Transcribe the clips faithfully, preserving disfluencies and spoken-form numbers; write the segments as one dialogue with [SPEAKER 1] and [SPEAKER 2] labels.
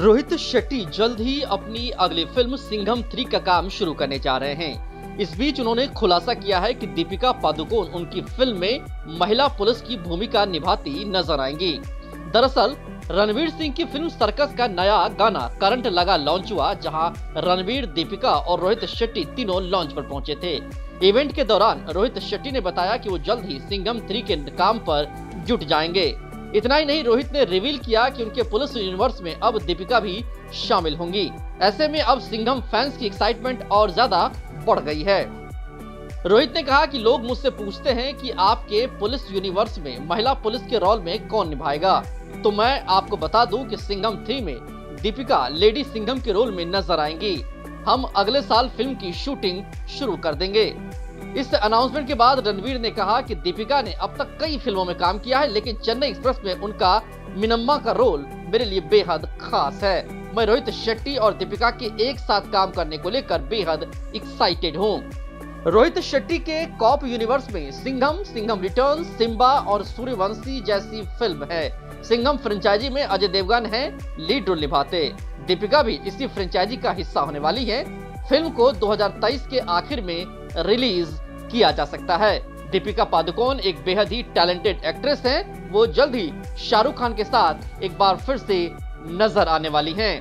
[SPEAKER 1] रोहित शेट्टी जल्द ही अपनी अगली फिल्म सिंघम थ्री का काम शुरू करने जा रहे हैं। इस बीच उन्होंने खुलासा किया है कि दीपिका पादुकोण उनकी फिल्म में महिला पुलिस की भूमिका निभाती नजर आएंगी। दरअसल रणवीर सिंह की फिल्म सर्कस का नया गाना करंट लगा लॉन्च हुआ, जहां रणवीर, दीपिका और रोहित शेट्टी तीनों लॉन्च पर पहुंचे थे। इवेंट के दौरान रोहित शेट्टी ने बताया कि वो जल्द ही सिंघम थ्री के काम पर जुट जाएंगे। इतना ही नहीं, रोहित ने रिवील किया कि उनके पुलिस यूनिवर्स में अब दीपिका भी शामिल होंगी। ऐसे में अब सिंघम फैंस की एक्साइटमेंट और ज्यादा बढ़ गई है। रोहित ने कहा कि लोग मुझसे पूछते हैं कि आपके पुलिस यूनिवर्स में महिला पुलिस के रोल में कौन निभाएगा, तो मैं आपको बता दूं कि सिंघम थ्री में दीपिका लेडी सिंघम के रोल में नजर आएंगी। हम अगले साल फिल्म की शूटिंग शुरू कर देंगे। इस अनाउंसमेंट के बाद रणवीर ने कहा कि दीपिका ने अब तक कई फिल्मों में काम किया है, लेकिन चेन्नई एक्सप्रेस में उनका मिनम्मा का रोल मेरे लिए बेहद खास है। मैं रोहित शेट्टी और दीपिका के एक साथ काम करने को लेकर बेहद एक्साइटेड हूँ। रोहित शेट्टी के कॉप यूनिवर्स में सिंघम, सिंघम रिटर्न्स, सिम्बा और सूर्यवंशी जैसी फिल्म है। सिंघम फ्रेंचाइजी में अजय देवगन है लीड रोल निभाते। दीपिका भी इसी फ्रेंचाइजी का हिस्सा होने वाली है। फिल्म को दो हज़ार तेईस के आखिर में रिलीज किया जा सकता है। दीपिका पादुकोण एक बेहद ही टैलेंटेड एक्ट्रेस हैं। वो जल्द ही शाहरुख खान के साथ एक बार फिर से नजर आने वाली हैं।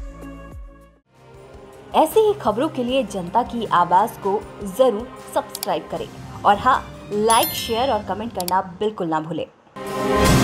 [SPEAKER 2] ऐसी ही खबरों के लिए जनता की आवाज को जरूर सब्सक्राइब करें और हाँ, लाइक, शेयर और कमेंट करना बिल्कुल ना भूलें।